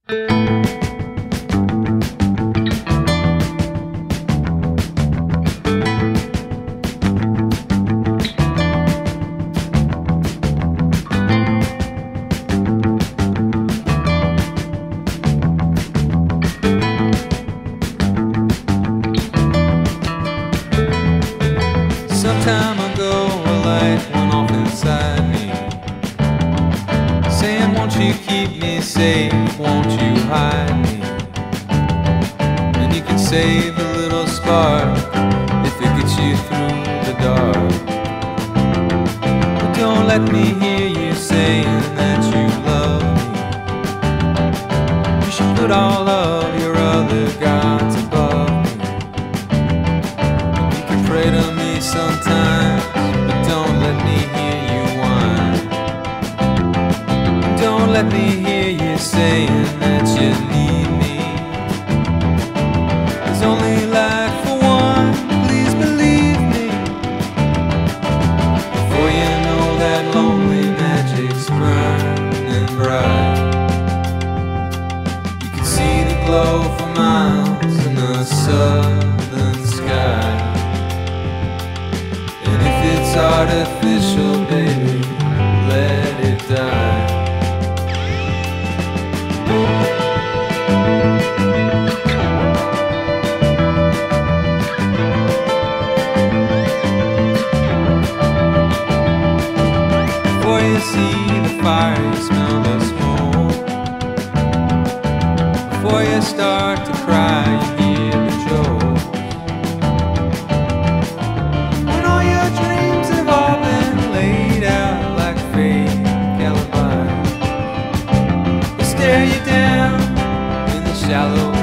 Some time ago a light went off inside me, saying, won't you keep me safe, won't you hide me? And you can save a little spark if it gets you through the dark. But don't let me hear you saying that you love me. You should put all of your other gods above me. You can pray to me sometimes, but don't let me hear you whine. Don't let me hear you saying that you need me. There's only life for one, please believe me. Before you know that lonely magic's burning bright, you can see the glow for miles in the southern sky. It's artificial, baby, let it die. Before you see the fire, you smell the smoke. Before you start to cry, you hear the joke. Stare you down in the shallow